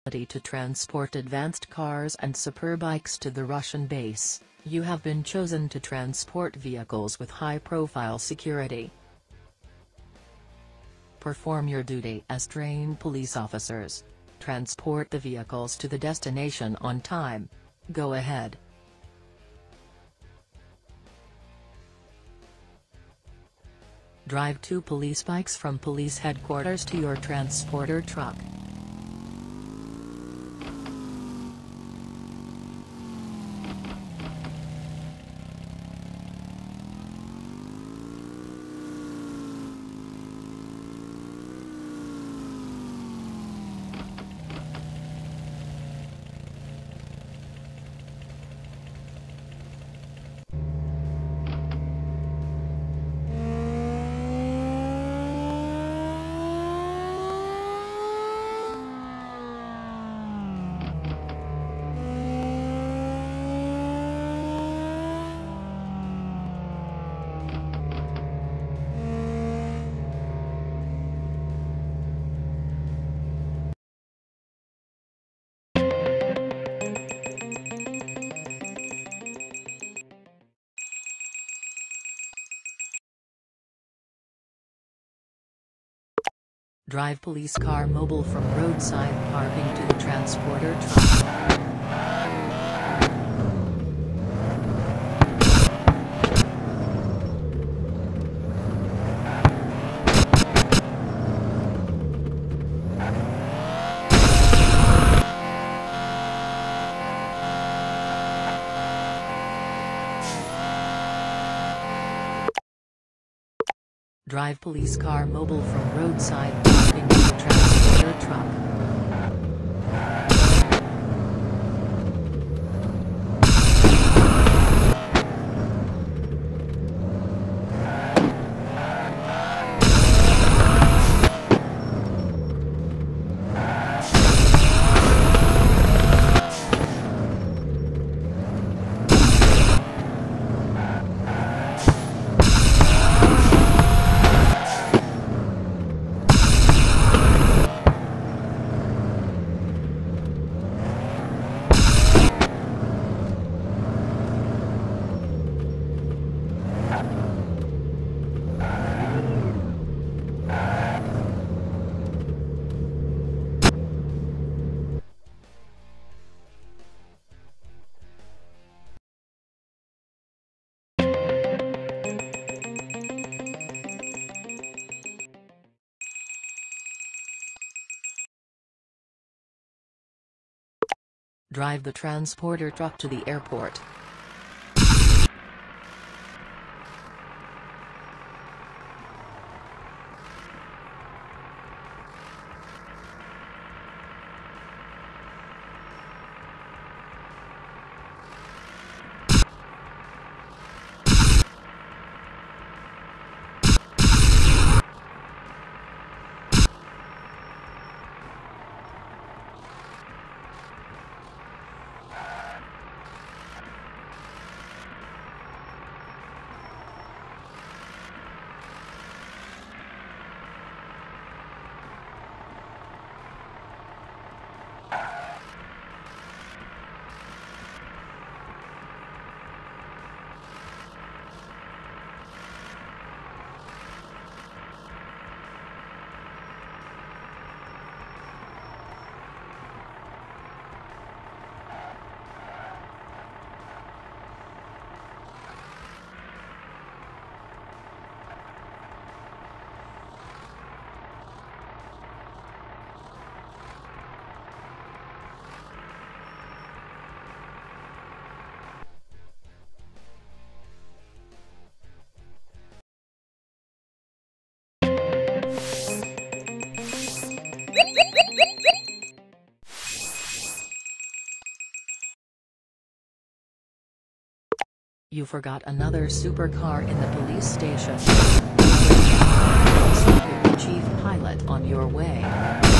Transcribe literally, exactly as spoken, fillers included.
To transport advanced cars and superbikes to the Russian base, you have been chosen to transport vehicles with high-profile security. Perform your duty as trained police officers. Transport the vehicles to the destination on time. Go ahead. Drive two police bikes from police headquarters to your transporter truck. Drive police car mobile from roadside parking to the transporter truck. Drive police car mobile from roadside parking to the transporter truck. Drive the transporter truck to the airport. You forgot another supercar in the police station. Chief pilot on your way.